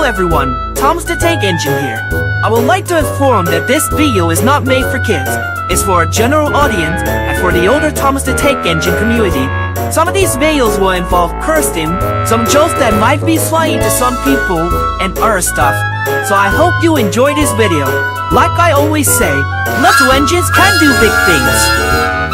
everyone, Thomas the Tank Engine here. I would like to inform that this video is not made for kids. It's for a general audience and for the older Thomas the Tank Engine community. Some of these videos will involve cursing, some jokes that might be slighting to some people, and other stuff. So I hope you enjoy this video. Like I always say, little engines can do big things.